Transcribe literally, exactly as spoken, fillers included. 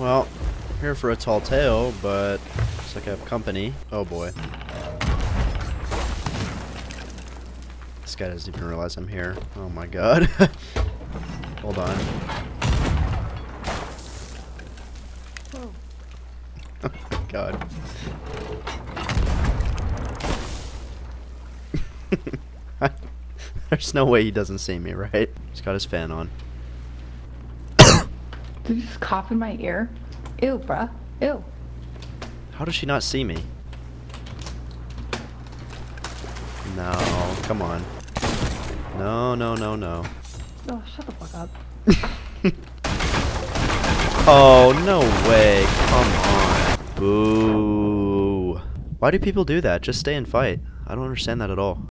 Well, I'm here for a tall tale, but looks like I have company. Oh boy. This guy doesn't even realize I'm here. Oh my god. Hold on. Whoa. Oh my god. There's no way he doesn't see me, right? He's got his fan on. Did you just cough in my ear? Ew, bruh. Ew. How does she not see me? No, come on. No, no, no, no. Oh, shut the fuck up. Oh, no way. Come on. Boo. Why do people do that? Just stay and fight. I don't understand that at all.